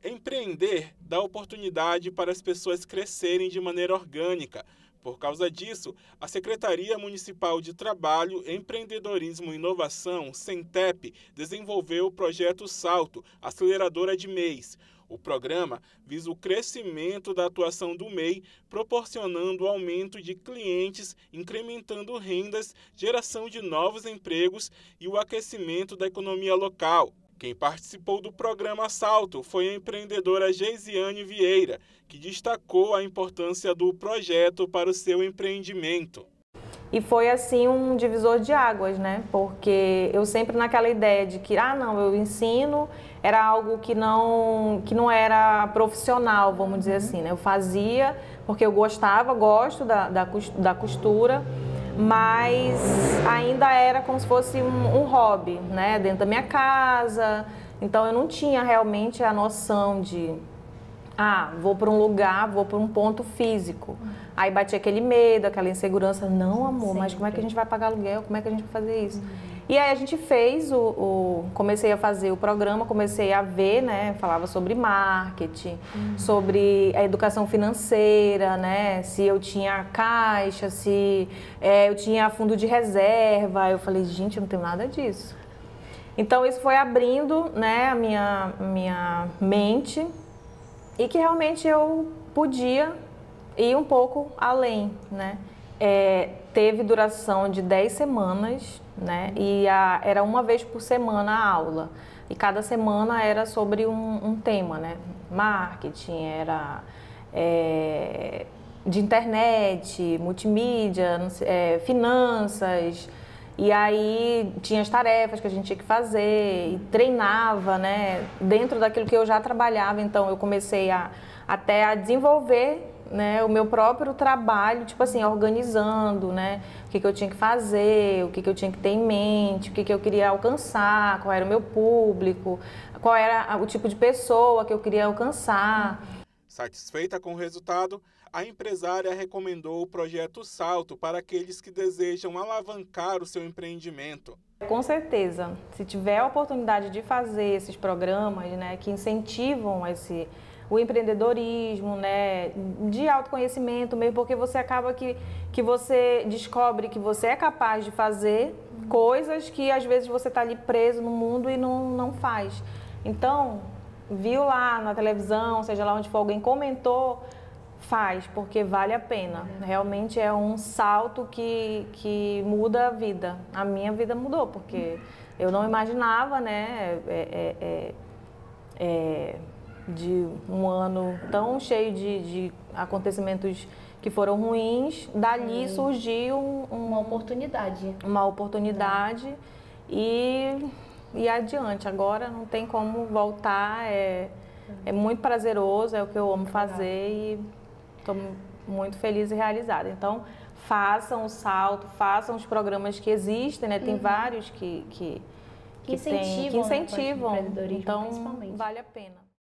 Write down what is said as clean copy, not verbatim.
Empreender dá oportunidade para as pessoas crescerem de maneira orgânica. Por causa disso, a Secretaria Municipal de Trabalho, Empreendedorismo e Inovação, SENTEP, desenvolveu o projeto Salto, aceleradora de MEIs. O programa visa o crescimento da atuação do MEI, proporcionando o aumento de clientes, incrementando rendas, geração de novos empregos e o aquecimento da economia local. Quem participou do programa Salto foi a empreendedora Geisiane Vieira, que destacou a importância do projeto para o seu empreendimento. E foi assim um divisor de águas, né? Porque eu sempre naquela ideia de que, não, eu ensino, era algo que não era profissional, vamos dizer assim, né? Eu fazia porque eu gosto da costura, mas ainda era como se fosse um hobby, né? Dentro da minha casa. Então eu não tinha realmente a noção de, vou para um lugar, vou para um ponto físico. Aí batia aquele medo, aquela insegurança. Não, amor, Sempre. mas como é que a gente vai pagar aluguel? Como é que a gente vai fazer isso? E aí a gente fez, comecei a fazer o programa, comecei a ver, né? Falava sobre marketing, sobre a educação financeira, né? Se eu tinha caixa, se eu tinha fundo de reserva. Eu falei, gente, eu não tenho nada disso. Então isso foi abrindo, né, a minha mente e que realmente eu podia ir um pouco além, né? Teve duração de 10 semanas, né? E era uma vez por semana a aula. E cada semana era sobre um tema, né? Marketing, era de internet, multimídia, finanças. E aí tinha as tarefas que a gente tinha que fazer e treinava, né? Dentro daquilo que eu já trabalhava. Então eu comecei até a desenvolver, né, o meu próprio trabalho, tipo assim, organizando, né, o que eu tinha que fazer, o que eu tinha que ter em mente, o que eu queria alcançar, qual era o meu público, qual era o tipo de pessoa que eu queria alcançar. Satisfeita com o resultado, a empresária recomendou o projeto Salto para aqueles que desejam alavancar o seu empreendimento. Com certeza, se tiver a oportunidade de fazer esses programas, né, que incentivam o empreendedorismo, né, de autoconhecimento mesmo, porque você acaba que você descobre que você é capaz de fazer coisas que às vezes você está ali preso no mundo e não faz. Então, viu lá na televisão, seja lá onde for, alguém comentou, faz, porque vale a pena. Realmente é um salto que muda a vida. A minha vida mudou, porque eu não imaginava, né, de um ano tão cheio de acontecimentos que foram ruins, dali surgiu uma oportunidade. Uma oportunidade e adiante. Agora não tem como voltar, é muito prazeroso, é o que eu amo fazer e estou muito feliz e realizada. Então, façam o salto, façam os programas que existem, né? Tem vários que incentivam, né, o empreendedorismo, então principalmente. vale a pena.